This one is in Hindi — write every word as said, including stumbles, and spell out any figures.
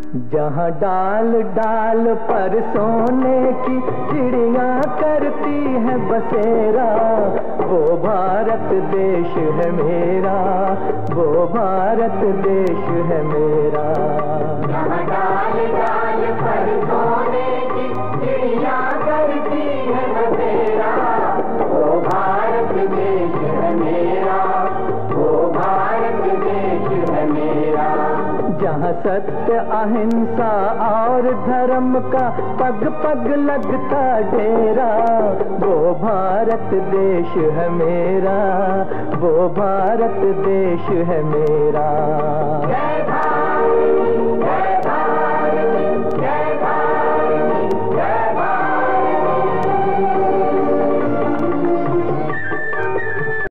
जहाँ डाल डाल पर सोने की चिड़िया करती है बसेरा, वो भारत देश है मेरा, वो भारत देश है मेरा। जहाँ डाल डाल पर सोने की चिड़िया करती है बसेरा, वो भारत देश है मेरा, वो भारत देश है मेरा। जहाँ सत्य अहिंसा और धर्म का पग पग लगता डेरा, वो भारत देश है मेरा, वो भारत देश है मेरा। जय भारत।